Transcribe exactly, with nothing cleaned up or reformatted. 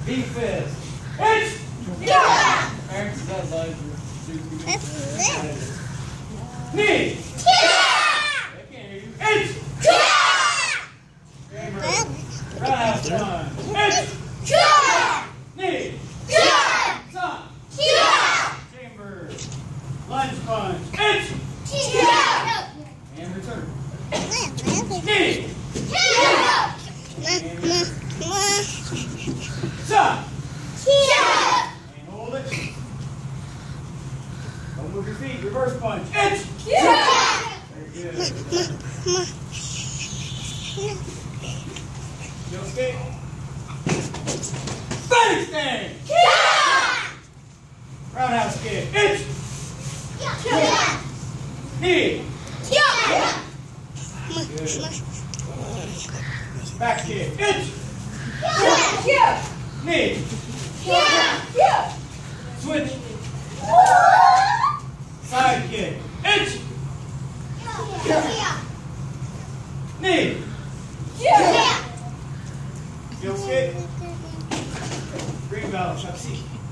V fist. It's. Yeah. Parents, is that live? Knee. Yeah. I can't hear you. It's. Yeah. Roundhouse punch. It's. Yeah. Knee. Yeah. Son. Yeah. Chamber. Lunge punch. It's. Yeah. And return. Knee. Yeah. Son. Yeah. And hold it. Don't move your feet. Reverse punch. It's. Yeah. Very good. Heel skate. Spinning stand. Yeah. Roundhouse kick. It's. Yeah. Knee. Yeah. Good. Back kick. It's. Yeah. Knee. Yeah. Switch. Side kick. It's. Knee. Yeah. Heel skate. Green belt. Shop C.